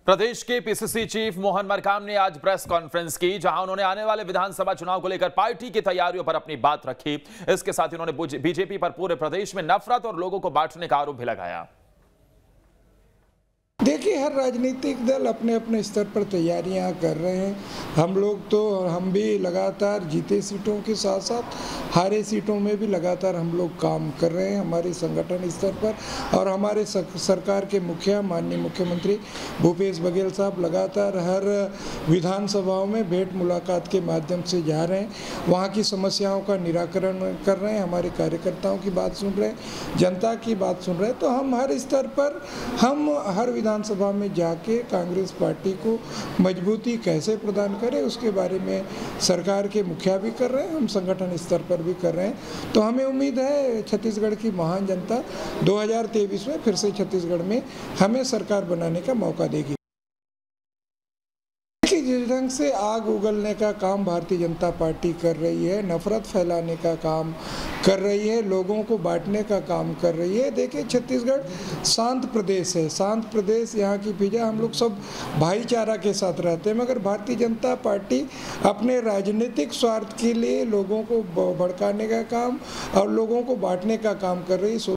प्रदेश के PCC chief Mohan Markam ने आज प्रेस कॉन्फ्रेंस की, जहां उन्होंने आने वाले विधानसभा चुनाव को लेकर पार्टी की तैयारियों पर अपनी बात रखी। इसके साथ ही उन्होंने बीजेपी पर पूरे प्रदेश में नफरत और लोगों को बांटने का आरोप भी लगाया। देखिए, हर राजनीतिक दल अपने अपने स्तर पर तैयारियां कर रहे हैं। हम भी लगातार जीते सीटों के साथ साथ हारे सीटों में भी लगातार हम लोग काम कर रहे हैं हमारे संगठन स्तर पर। और हमारे सरकार के मुखिया माननीय मुख्यमंत्री भूपेश बघेल साहब लगातार हर विधानसभाओं में भेंट मुलाकात के माध्यम से जा रहे हैं, वहाँ की समस्याओं का निराकरण कर रहे हैं, हमारे कार्यकर्ताओं की बात सुन रहे हैं, जनता की बात सुन रहे हैं। तो हम हर स्तर पर हम हर विधानसभा में जाके कांग्रेस पार्टी को मजबूती कैसे प्रदान करें उसके बारे में सरकार के मुखिया भी कर रहे हैं, हम संगठन स्तर पर भी कर रहे हैं। तो हमें उम्मीद है छत्तीसगढ़ की महान जनता 2023 में फिर से छत्तीसगढ़ में हमें सरकार बनाने का मौका देगी। जिस ढंग से आग उगलने का काम भारतीय जनता पार्टी कर रही है, नफरत फैलाने का काम कर रही है, लोगों को बांटने का काम कर रही है। देखिए, छत्तीसगढ़ शांत प्रदेश है, शांत प्रदेश, यहाँ की फिजा, हम लोग सब भाईचारा के साथ रहते हैं। मगर भारतीय जनता पार्टी अपने राजनीतिक स्वार्थ के लिए लोगों को भड़काने का काम और लोगों को बांटने का काम कर रही है।